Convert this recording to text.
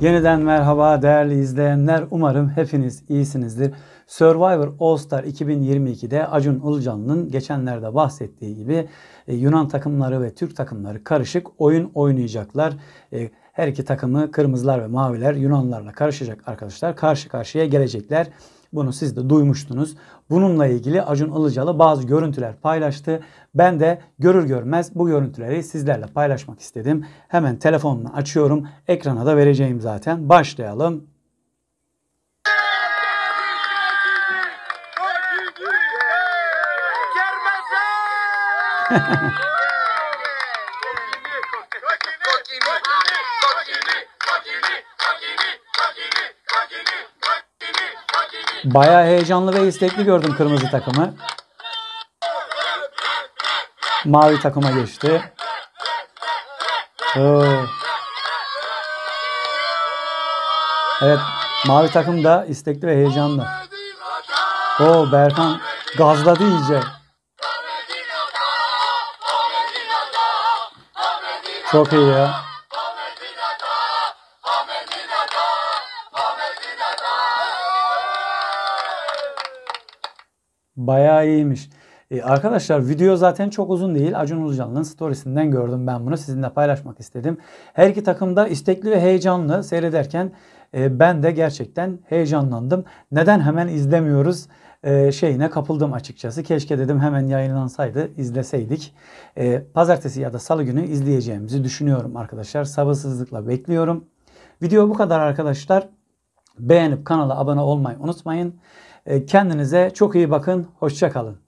Yeniden merhaba değerli izleyenler. Umarım hepiniz iyisinizdir. Survivor All Star 2022'de Acun Ilıcalı'nın geçenlerde bahsettiği gibi Yunan takımları ve Türk takımları karışık oyun oynayacaklar. Her iki takımı kırmızılar ve maviler Yunanlarla karışacak arkadaşlar. Karşı karşıya gelecekler. Bunu siz de duymuştunuz. Bununla ilgili Acun Ilıcalı bazı görüntüler paylaştı. Ben de görür görmez bu görüntüleri sizlerle paylaşmak istedim. Hemen telefonumu açıyorum. Ekrana da vereceğim zaten. Başlayalım. Bayağı heyecanlı ve istekli gördüm kırmızı takımı. Mavi takıma geçti. Evet, mavi takım da istekli ve heyecanlı. Berkan gazladı iyice. Çok iyi ya. Bayağı iyiymiş. Arkadaşlar video zaten çok uzun değil. Acun Ilıcalı'nın storiesinden gördüm ben bunu. Sizinle paylaşmak istedim. Her iki takım da istekli ve heyecanlı seyrederken ben de gerçekten heyecanlandım. Neden hemen izlemiyoruz? Şeyine kapıldım açıkçası. Keşke dedim hemen yayınlansaydı, izleseydik. Pazartesi ya da salı günü izleyeceğimizi düşünüyorum arkadaşlar. Sabırsızlıkla bekliyorum. Video bu kadar arkadaşlar. Beğenip kanala abone olmayı unutmayın. Kendinize çok iyi bakın. Hoşça kalın.